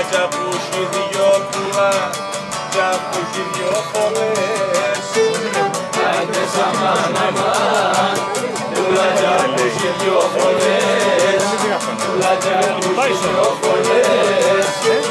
Τουλάτια που έχει δυο πουλά, τουλάτια που έχει δυο φωνές. Άντε αμάν αμάν, τουλάτια που έχει δυο φωνές, τουλάτια που έχει δυο φωνές.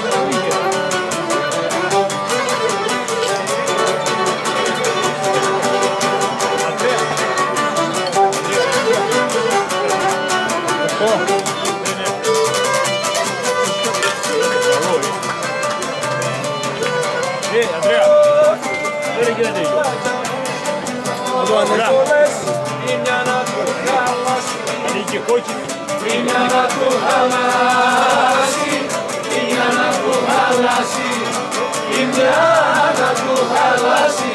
Andrea, dove chiede io? Amici coach, Inyana tu halasi, inyana tu halasi, inyana tu halasi.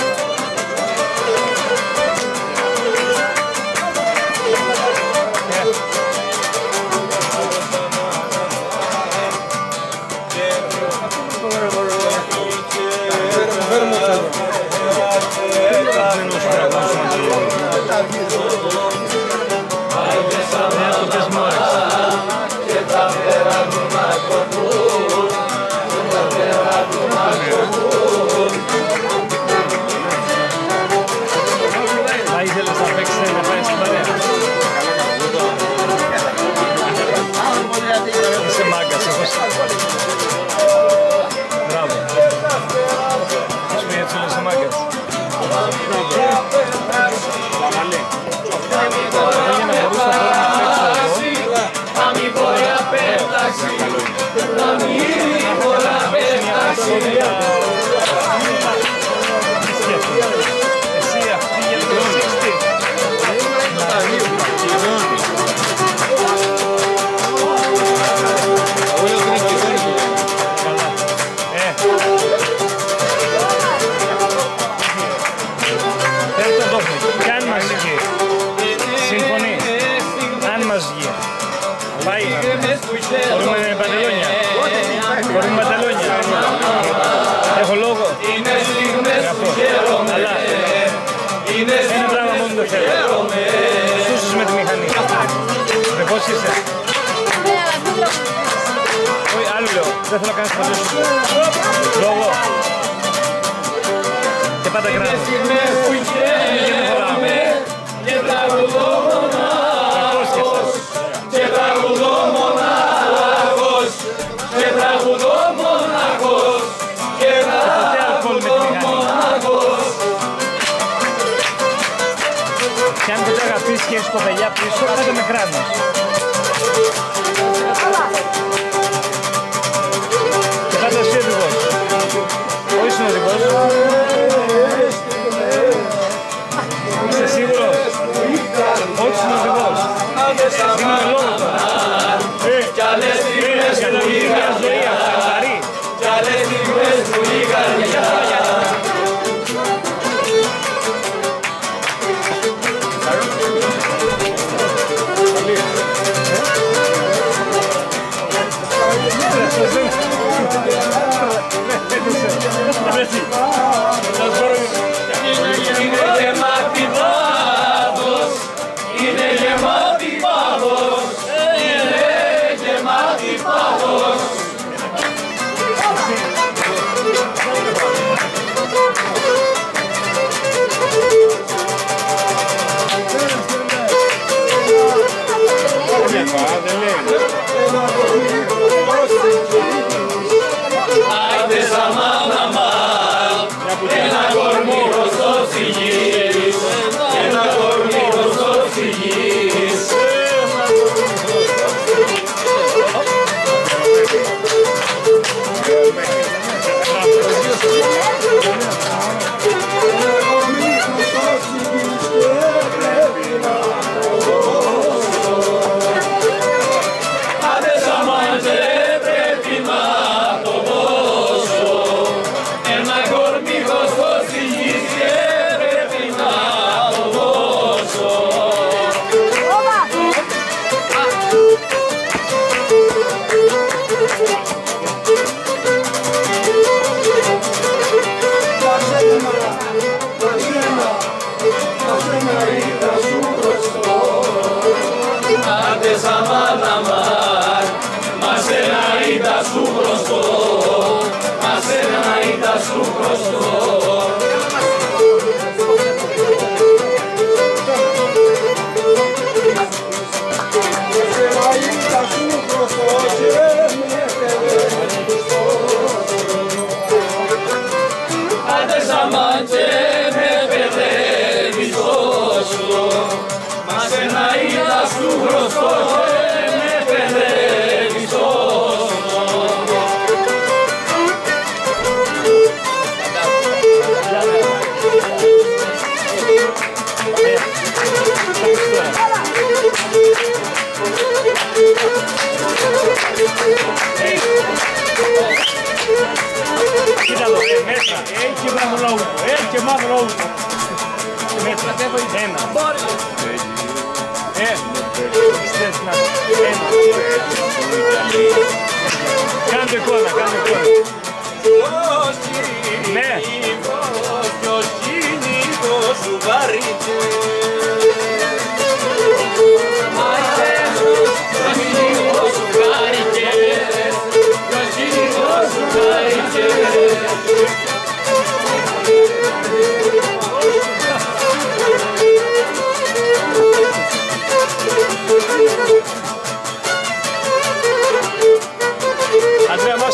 Μπορούμε παντελόνια. Μπορούμε παντελόνια. Έχω λόγο. Αλλά ένα πράγμα μόνο το θέλω. Σούσους με τη μηχανή. Με πώς είσαι? Όχι, άλλο λέω. Δεν θέλω να κάνεις πατήσεις. Λόγο. Και πάντα κράτος. Και δεν χωράμε. Και τραγουδώ μονάχος. Και τραγουδώ μονάχος. Και τραγουδώ μονάχος. Και τραγουδώ μονάχος. Και αν ποτέ αγαπήσεις και έχεις κοπελιά πίσω, κάτω με κράνος. Και κάτω εσύ οδηγός. Όχι συνοδηγός. Είσαι σίγουρος? Όχι συνοδηγός. Δίνουμε λόγο τώρα. Κι άλλες στιγμές που η καρδιά, κι άλλες στιγμές που η καρδιά.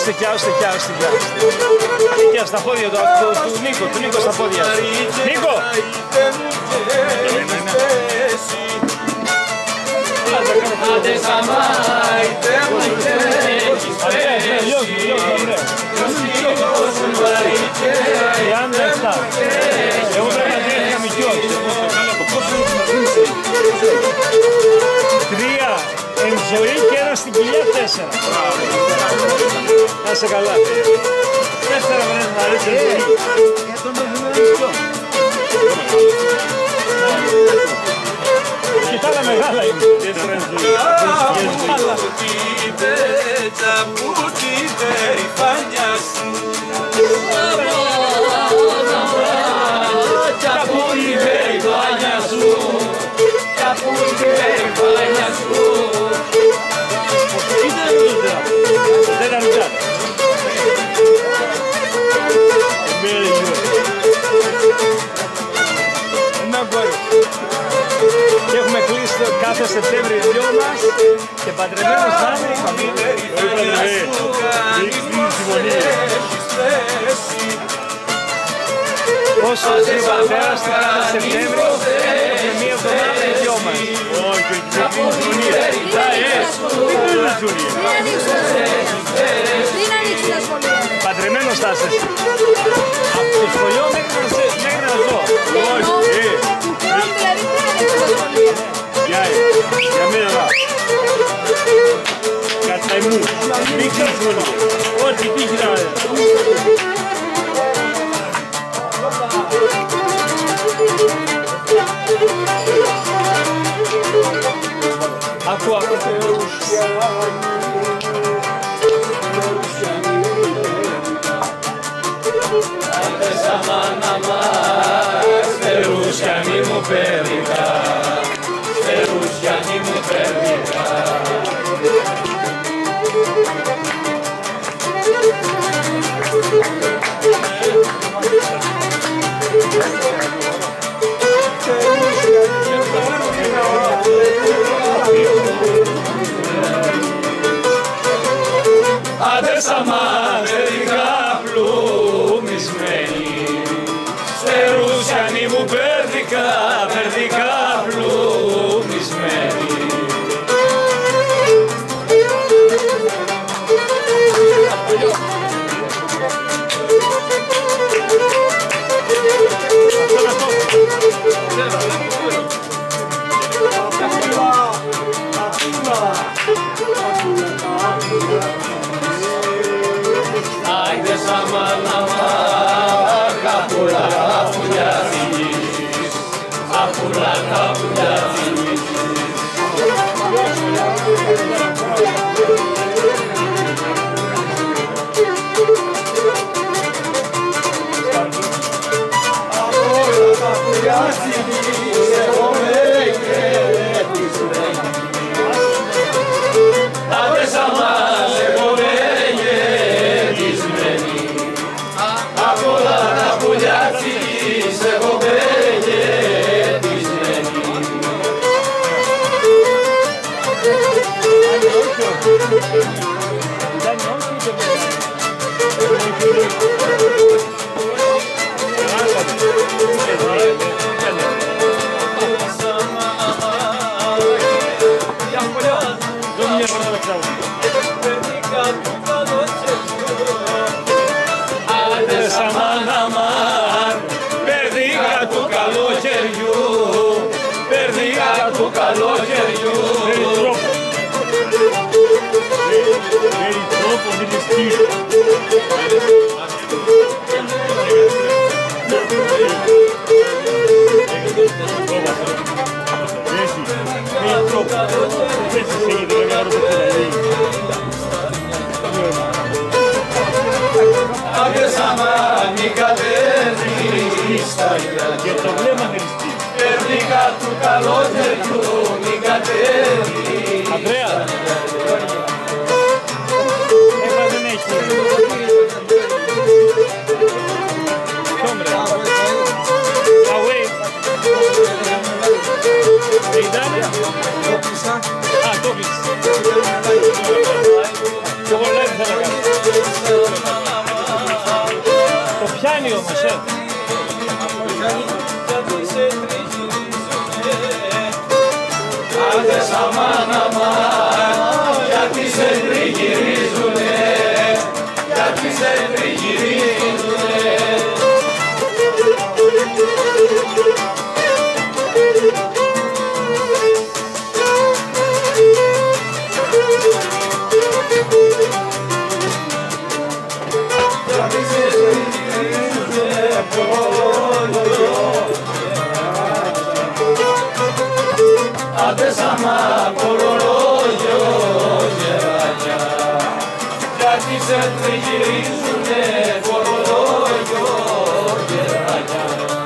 Άστε κι, άστε κι, άστε κι. Εκεί στα πόδια του Νίκο στα πόδια. Νίκο! Άντε σαμάιτε μου έχεις πέσει. Εγώ πρέπει να τρέχει καμικιός. 3 εν ζωή και 1 στην κοιλιά, 4. Να είσαι καλά. 4 βρες να ρίξεις εν ζωή. Και τα άλλα μεγάλα είναι. 4 εν ζωή. Και έχουμε κλείσει κάθε Σεπτέμβρη οι δυο μας και παντρεμένος θα είναι η φαμίλια. Όσο ζει πατέρας την κάθε Σεπτέμβρη, έχουμε μία εβδομάδα οι δυο μας. Όχι, πριν ανοίξουν τα σχολεία. Παντρεμένος θα είσαι. Από το σχολείο μέχρι να ζω. Όχι, Του χρόνου δηλαδή πριν ανοίξουν τα σχολεία. για μένα δά. Κατά εμού, μην ξέρεις σχολείο. Ό,τι τύχει να είναι. Ακούω. Στερούσιανή μου πέρικα, στερούσιανή μου πέρικα. Άντε σαμάντερικα πλουμισμένη, στερούσιανή μου πέρδικα, πέρδικα πλουμισμένη. Άιντε σαμάναμα, καπούλα τα πουλιά της, καπούλα τα πουλιά της. Καπούλα τα πουλιά της, εγώ με και της ρέγγι. Άντε σαμάν, εγώ με και της ρέγγι. Καπούλα τα πουλιά της, εγώ με και της ρέγγι. Άντε σαμάν αμάν, περδίκα του καλοκαιριού, περδίκα του καλοκαιριού. Άντε σαμάν μη κατέβεις στα Και το βλέμμα Χριστί. περδίκα του καλοκαιριού, μη κατέβεις. Ανδρέα. Δεν έχει. Ποιον ρε. Away. Η Ιταλία. Α, το κλείσε. Και εγώ live θα τα κάνω. Μεσαίο, μεσαίο. Άντες αμάν αμάν, γιατί σε τριγυρίζουνε, γιατί σε τριγυρίζουνε. Άντες αμά κορολόγιο γεράνια, γιατί σε τριγυρίζουνε κορολόγιο γεράνια.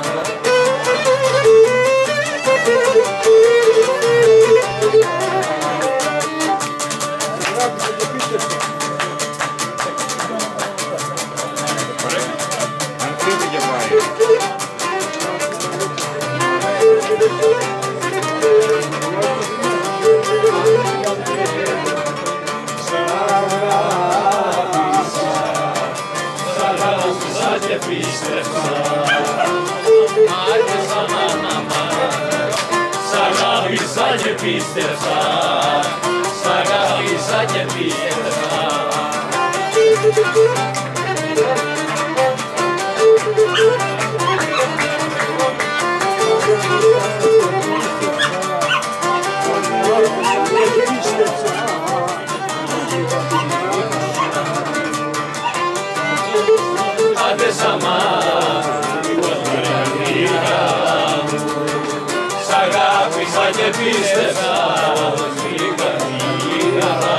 Και πίστεψα, άντες αμάν αμάν, σ' αγάπησα και πίστεψα, σ' αγάπησα και πίστεψα. Άντες αμάν, σ' αγάπησα και πίστεψα, η καρδιά.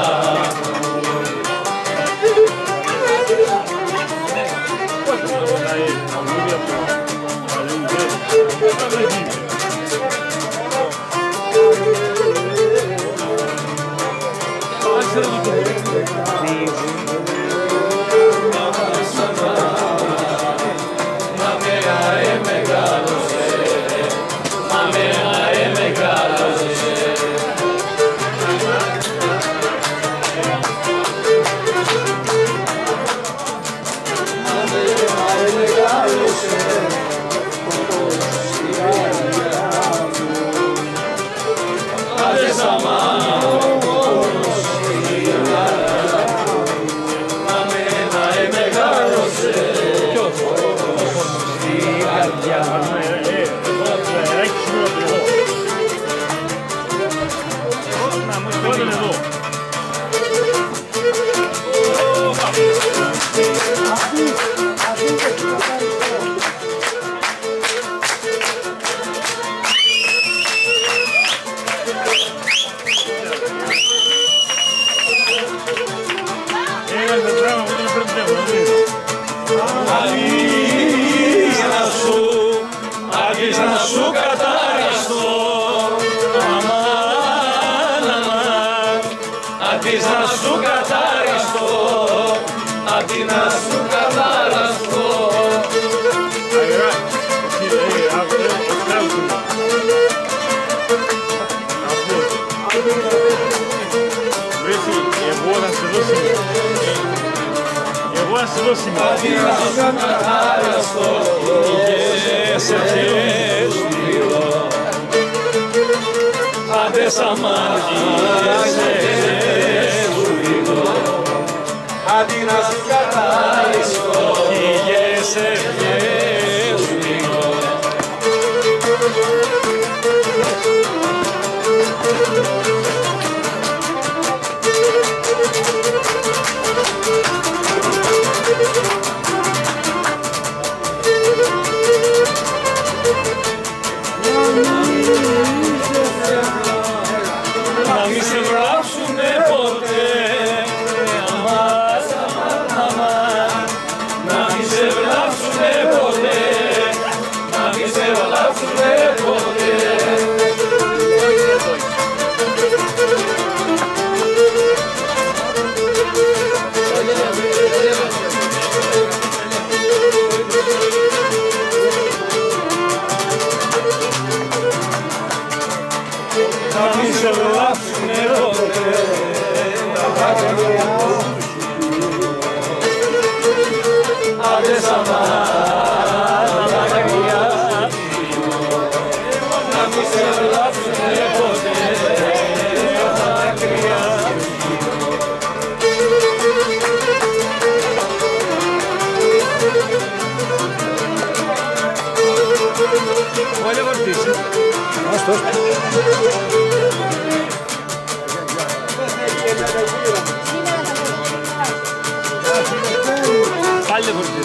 Αντί να σου καταραστώ, αμάν, αμάν, αντί να σου καταραστώ, αντί να σου καταραστώ. Αντί να σου καταραστώ, σε ευχές σου μιλώ, άντες αμάν, σε ευχές σου μιλώ, αντί να σου καταραστώ, σε ευχές σου μιλώ. Να μη σε βράψουνε ποτέ, αμάν, αμάν, Πάλι δεν φορτίζει.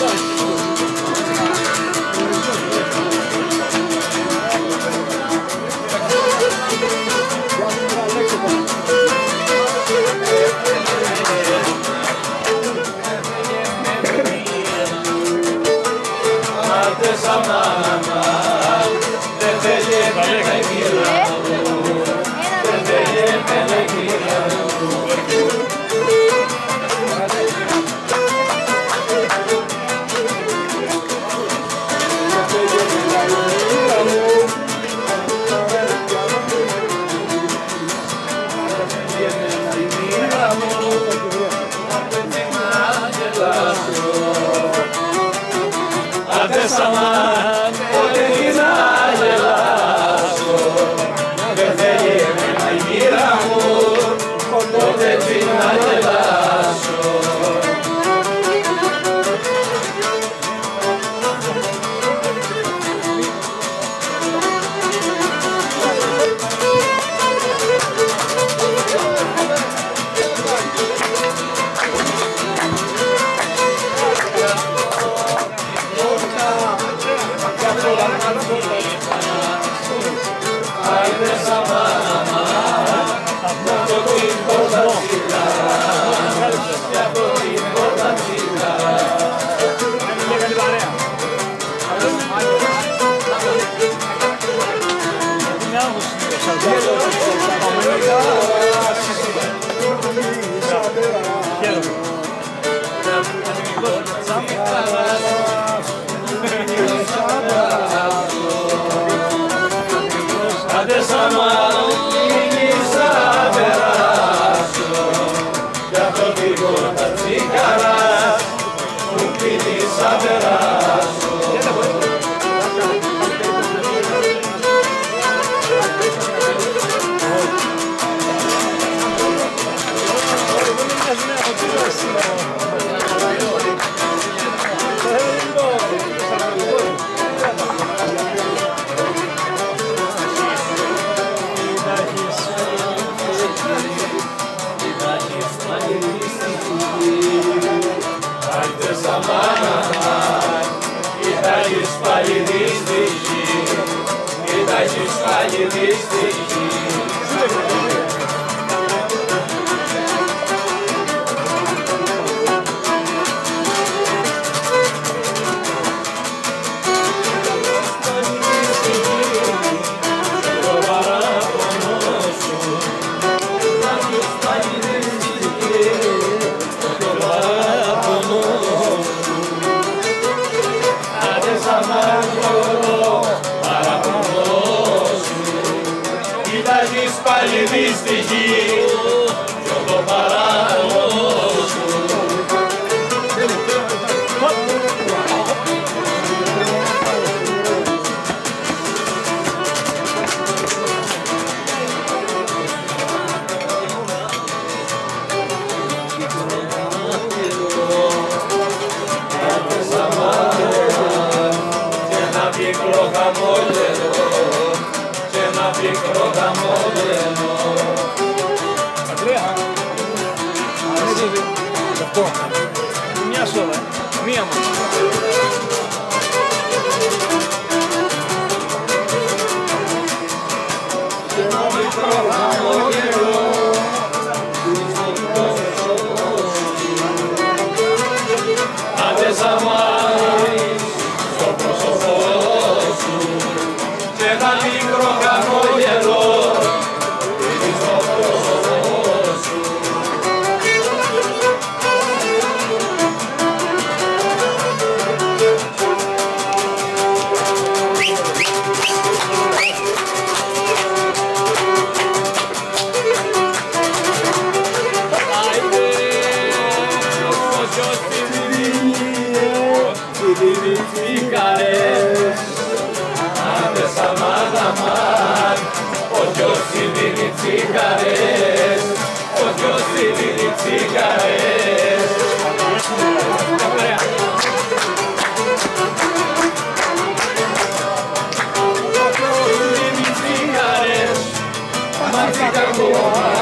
Μια σόδα, μία μόνο.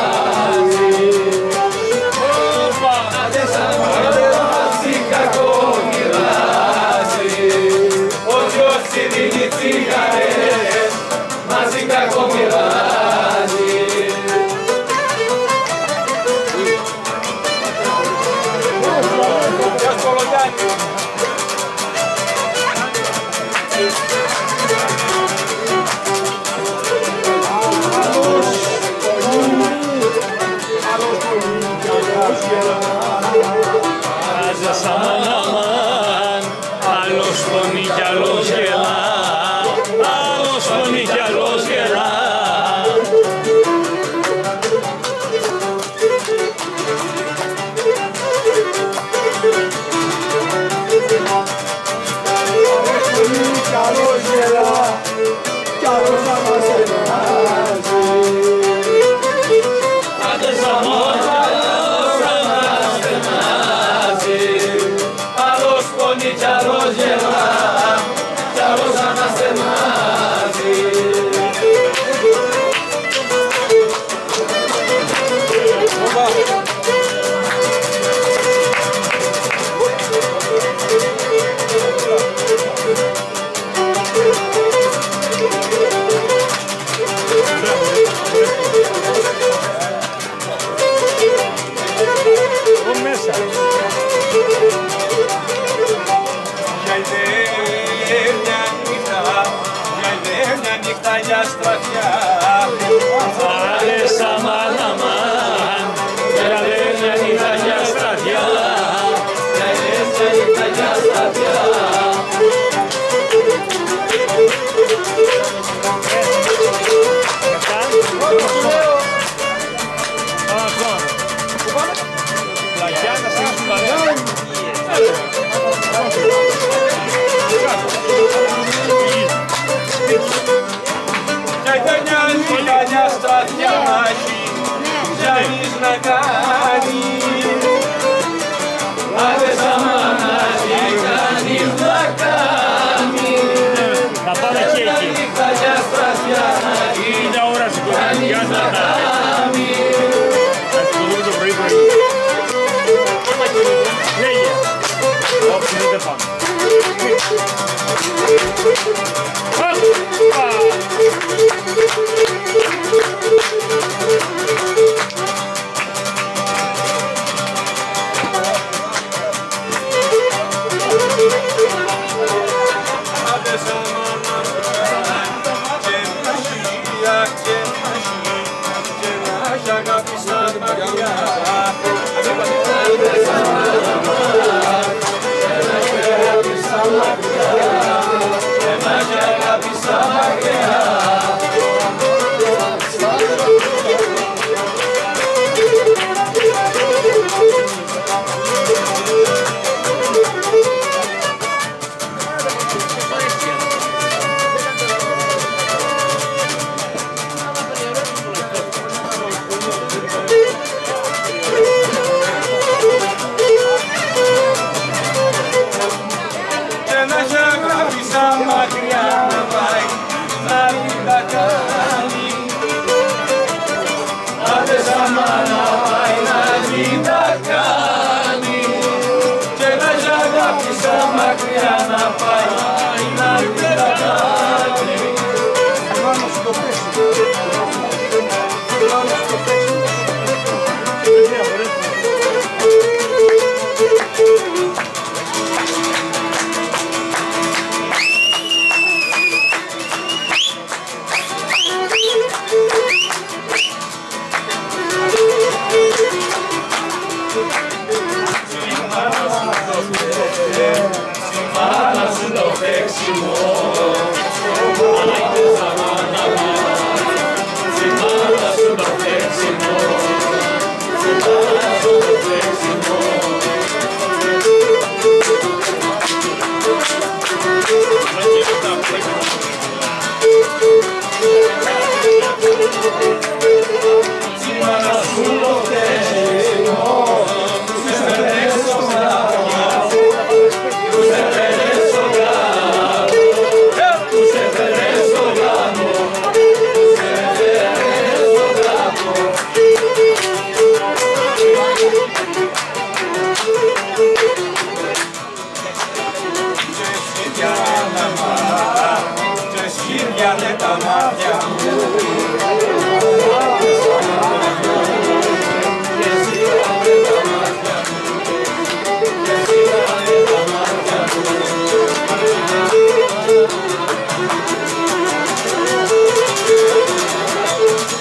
Opa, adesso Άζες αμάν αμάν, άλλος φωνή κι άλλος γελά, άλλος φωνή κι άλλος γελά. Άλλος γελά κι άλλος να μας ενάζει. Άζες αμάν, άλλος να μας ενάζει, άλλος φωνή κι άλλος γελά, κι άλλος να μας ενάζει. Για στρατιά Άλες αμάν αμάν, για δένια νύχτα για στρατιά, για δένια νύχτα για στρατιά. για στρατιά μάχη, Γιάννης να κάνει. Άδες αμάν Γιάννης να κάνει. Να πάμε και εκεί. Για στρατιά μάχη, είναι ώρα Γιάννης να κάνει. Θα σηκωθούμε το πρωί πρωί. Λέγε. Όχι, δεν πάμε.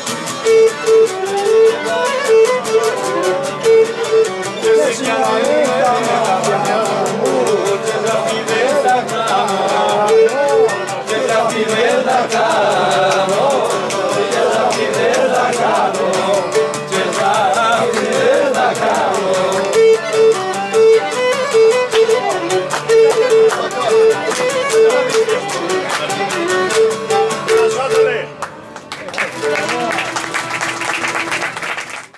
Yeah.